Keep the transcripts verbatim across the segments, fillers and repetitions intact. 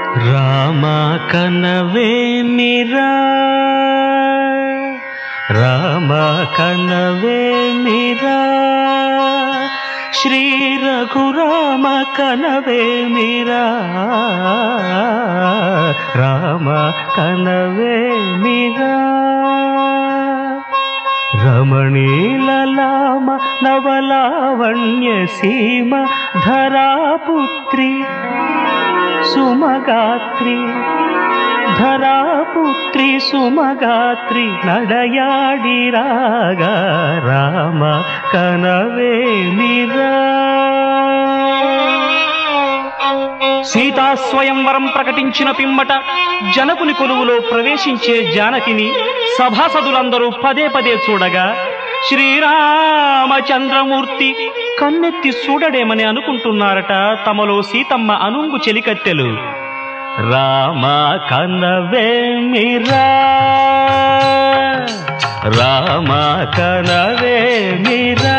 Rama Kanavemira, Rama Kanavemira, Shri Raghu Rama Kanavemira, Rama Kanavemira. Ramanila Lama Navalavanya Sima Dharaputri Sumagatri Dharaputri Sumagatri Nadayadi Raga Rama Kanavemira. Sita స్వయంవరం ప్రకటించిన పిమ్మట జనకుని కొలువులో ప్రవేశించే జానకిని సభాసదులందరూ పదే పదే చూడగా శ్రీరామచంద్రమూర్తి కన్నెత్తి చూడడేమని అనుకుంటున్నారట తమలో సీతమ్మ అనుంగు చెలికత్తెలు. రామ కనవేమిరా, రామ కనవేమిరా,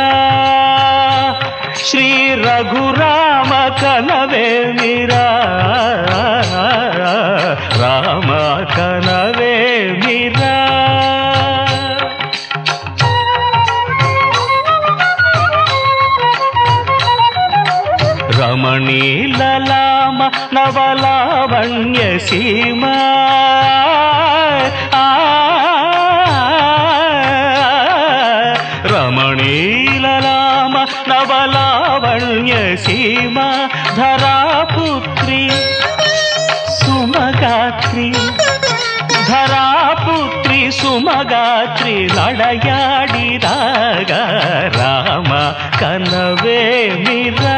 శ్రీ రఘురామ కనవేమిరా, రామ కనవేమిరా. రమణీలలామ నవలావణ్య సీమ రమణీలలామ నవలావణ్య సీమ ధరాపుత్రి సుమగాత్రి ధరాపుత్రి సుమగాత్రి నడయాడి రాగా రామ కనవేమిరా.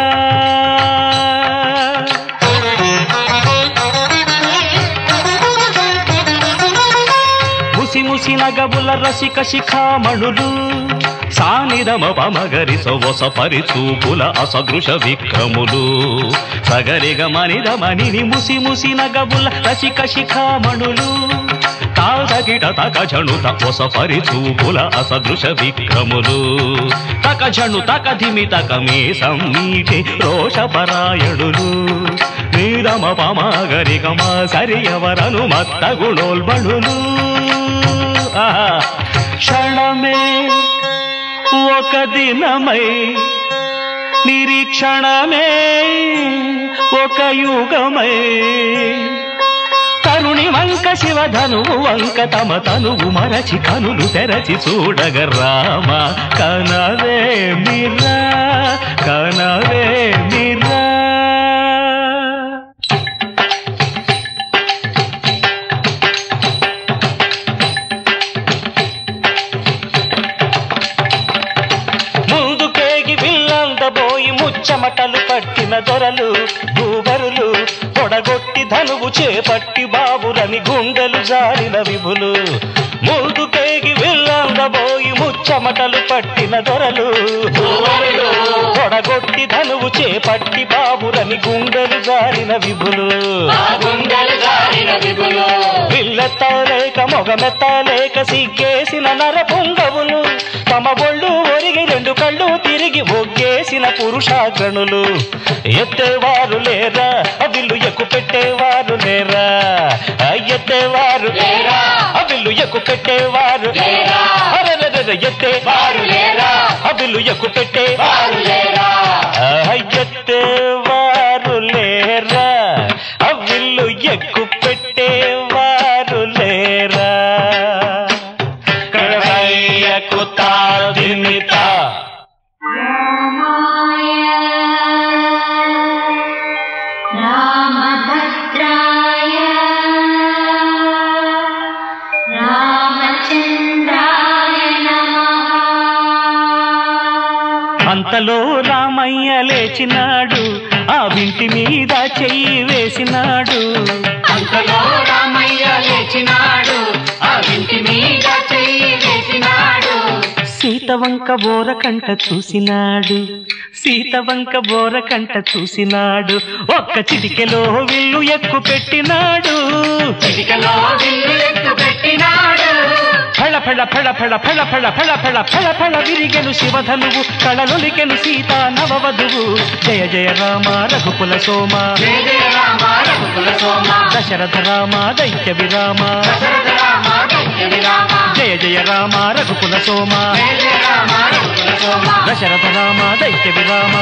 ముసి ముసి నగబుల రసిక శిఖామణులు సానిదమ పమగరి సొవస పరిచూపుల అసదృశ విక్రములు సగరిగ మనిద మణిని ముసి ముసి నగబుల రసిక శిఖామణులు తాదగిట తక జణు తపొస పరిచూపుల అసదృశ విక్రములు తక జణు తక ధిమి తక మీ సమ్మీటి రోషపరాయణులు నీరమ పమగరి గమ సరియవరను మత్త గుణోల్బణులు. క్షణమే ఒక దినమై నిరీక్షణమే ఒక యుగమై తరుణి వంక శివధనువు వంక తమ తనువు మరచి కనులు తెరచి చూడగ రామ కనవేమిరా, కనవేమిరా. చెమటలు పట్టిన దొరలు భూగరులు పొడగొట్టి ధనువు చేపట్టి బాబురని గుండెలు జారిన విభులు ముందుకేగి వెళ్ళందబోయి ముచ్చమటలు పట్టిన దొరలు పొడగొట్టి ధనువు చేపట్టి బాబురని గుండెలు జారిన విభులు విల్లెత్తలేక మొగమెత్తలేక సిగ్గేసిన నర పొంగవులు తమ బొళ్ళు ఒరిగి రెండు కళ్ళు తిరిగి ఒగ్గేసిన పురుషాగ్రణులు ఎత్తేవారు లేరా అవిల్లు ఎక్కు పెట్టేవారు లేరా ఎత్తేవారు లేరా అవిల్లు ఎక్కు పెట్టేవారు లేరా ఎత్తేవారు లేరా అవిల్లు ఎక్కు పెట్టేవారు లేరా ఎత్తేవారు లేరా అవిల్లు ఎక్కు పెట్టేవారు లేరా. అంతలో రామయ్య లేచినాడు ఆ వింటి మీద చెయ్యి వేసినాడు. అంతలో రామయ్య లేచినాడు ఆ వింటి మీద చెయ్యి వేసినాడు. సీతవంక బోర కంట చూసినాడు, సీతవంక బోర కంట చూసినాడు. ఒక్క చిటికెలో విల్లు ఎక్కు పెట్టినాడు, చిటికెలో విల్లు ఎక్కు పెట్టినాడు. ఫళ ఫళ ఫళ ఫళ ఫళ ఫళ ఫళ ఫళ ఫళ ఫళ విరిగెను శివధనువు కళలొలికెను సీతా నవవధువు. జయ జయ రామ రఘుకుల సోమ, జయ జయ రామ రఘుకుల దశరథ రామ దైత్య విరామ జయ జయ రామ రఘుకుల సోమ దశరథ రామ దైత్య విరామ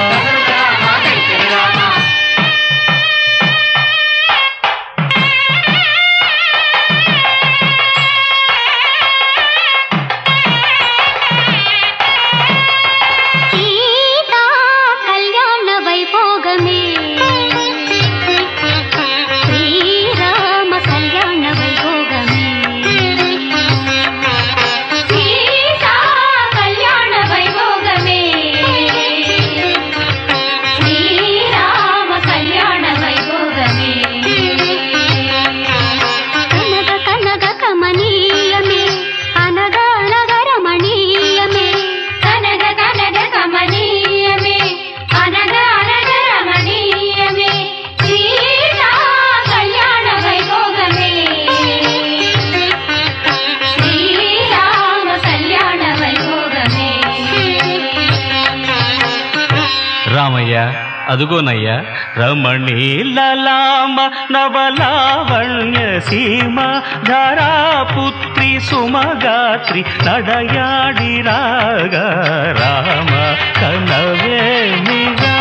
అదుగోనయ్యా రమణీలలామ నవలావణ్య సీమ ధరాపుత్రి సుమగాత్రి నడయాడి రాగ రామ కనవేమిరా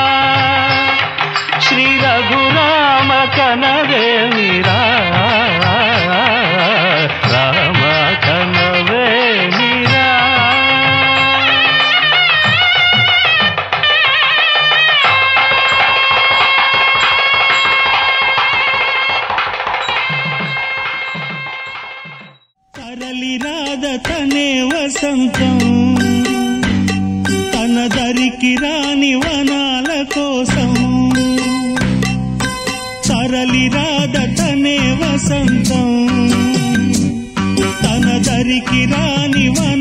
శ్రీ రఘురామ కనవేమిరా రామ కనవేమిరా. తనే వసంతం తన దరికి రాని వనాల కోసం తరలి రాధ తనే వసంతం తన దరికి రాని వన